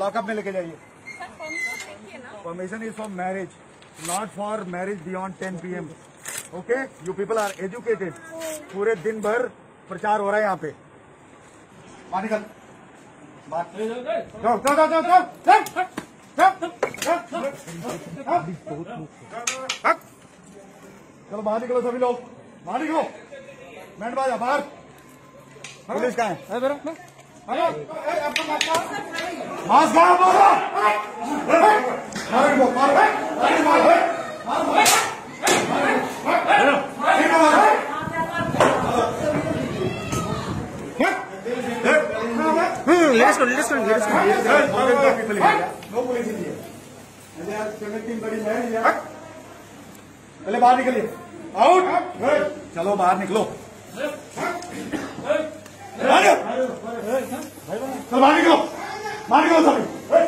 Lockup में लेके जाइए। Permission is for marriage, not for marriage beyond 10 PM। Okay, you people are educated. पूरे दिन भर प्रचार हो रहा है यहाँ पे। बाहर निकल, जाओ जाओ जाओ जाओ जाओ। चलो बाहर निकलो सभी लोग, बाहर निकलो। बैंड बाजा बाहर। पुलिस कहाँ है? मास्क कहाँ बोलो? लेडीज को पहले बाहर निकलिए, आउट। चलो बाहर निकलो, चलो बाहर निकलो, बाहर निकलो सभी,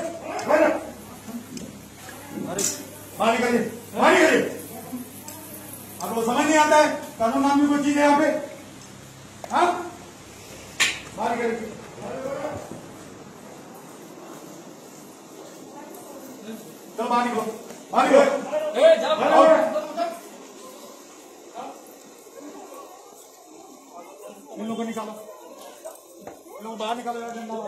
बाहर निकलिए, बाहर निकलिए। आपको समझ नहीं आता है कानून नाम की कोई चीज है यहाँ पे? हाँ, बाहर निकलिए। चलो बाहर निकलो, बाहर निकलो। इन लोगों को निकालो, इन लोगों बाहर निकालो।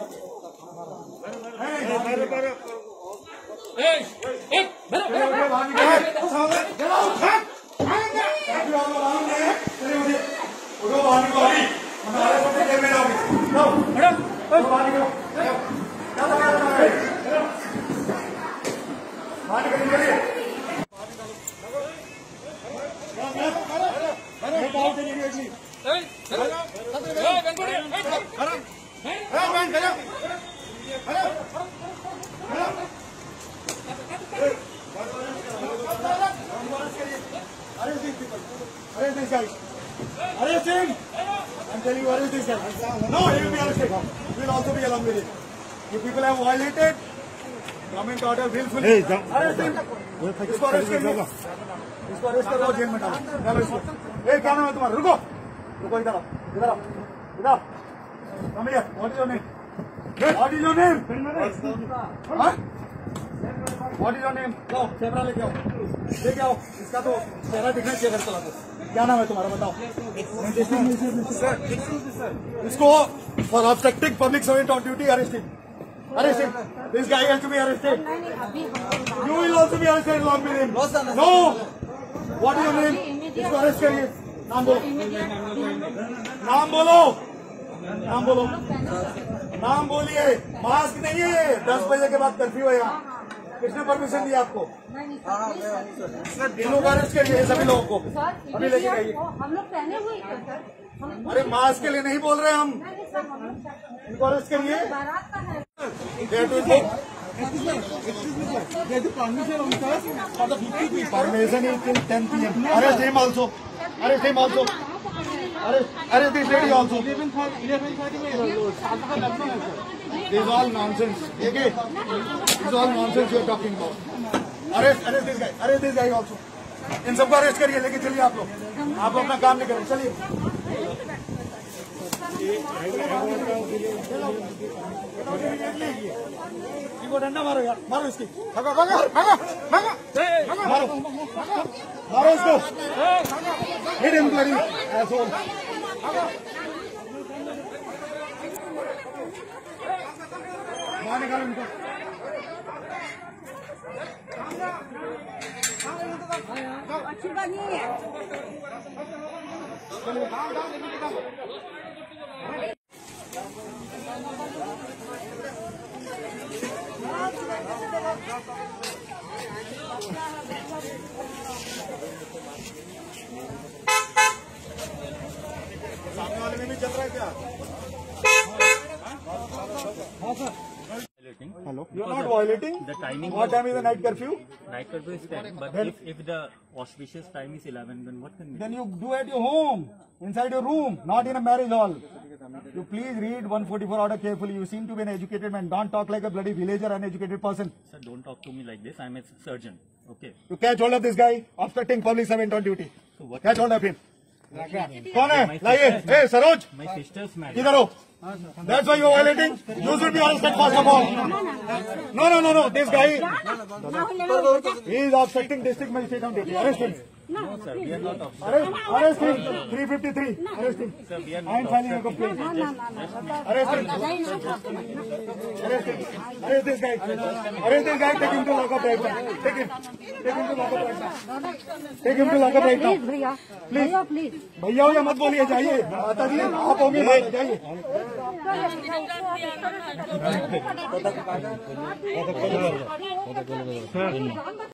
उठो बाहर निकलो, हमारे साथ जेल में जाओगे। बाहर निकलो, बाहर निकलिए। Arrest this guy. Arrest him. I'm telling you, arrest this guy. No, he will be arrested. We will also be along with it. You people have violated government order willfully. Arrest him. इसको arrest करिए, इसको arrest करो, jail में डालो। डालो इसको। क्या नाम है तुम्हारा? रुको, रुको, इधर आओ, इधर आओ, इधर आओ। Come here. What is your name? What is your name? हाँ? What is your name? जाओ, कैमरा लेके आओ, लेके आओ। इसका तो चेहरा दिखना चाहिए घर चला के। क्या नाम है तुम्हारा, बताओ। इसको for obstructing public servant on duty arrested. Arrested. This guy has to be arrested. You will also be arrested along with him. No. What is your name? इसको अरेस्ट करिए। नाम बोलो, नाम बोलो, नाम बोलो, नाम बोलिए। मास्क नहीं है, 10 बजे के बाद कर्फ्यू है यहाँ। किसने परमिशन दिया आपको? इन लोग अरेस्ट करिए सभी लोगों को, अभी लेके जाइए। हम लोग पहने हुए हैं सर। अरे मास्क के लिए नहीं बोल रहे हम, इनको अरेस्ट करिए। Permission is till 10 PM. Arrest him also. Arrest him also. Arrest this lady also. 11:30. This is all nonsense. Okay? This is all nonsense you are talking about. Arrest this guy. Arrest this guy also. इन सबको arrest करिए, लेके चलिए आप लोग। आप अपना काम नहीं करें, चलिए। इनको डंडा मारो यार, मारो इसकी, भागो भागो भागो भागो, मारो मारो इसको, हिट हिम ब्लडी एसोल। बाहर निकालो इनको। अच्छी बात नहीं है। सामने वाले में भी चल रहा है क्या? हाँ sir. Hello. You are not violating. The timing. What time is the night curfew? Night curfew is 10, but if the auspicious time is 11, then what can we do? Then you do at your home, inside your room, not in a marriage hall. You please read 144 order carefully. You seem to be an educated man. Don't talk like a bloody villager, uneducated person. Sir, don't talk to me like this. I'm a surgeon. Okay. You catch hold of this guy obstructing public servant on duty. So what? Catch hold of him. कौन है? लाइए। ए Saroj, My sister's married. इधर हो. That's why you're violating. You should be arrested first of all. No. This guy, he is obstructing district magistrate on duty. Arrest him. No, sir, we are not of. Arrest him. 353. Arrest him. Sir, we are I am not filing a complaint. Arrest him. Arrest him. Arrest this guy. Arrest this guy. Take him to lockup right now. Take him. Take him to lockup right now. Take him to lockup right now. भैया Please. Please भैया हो या मत बोलिए, जाइए. माता जी आप होंगे, जाइए.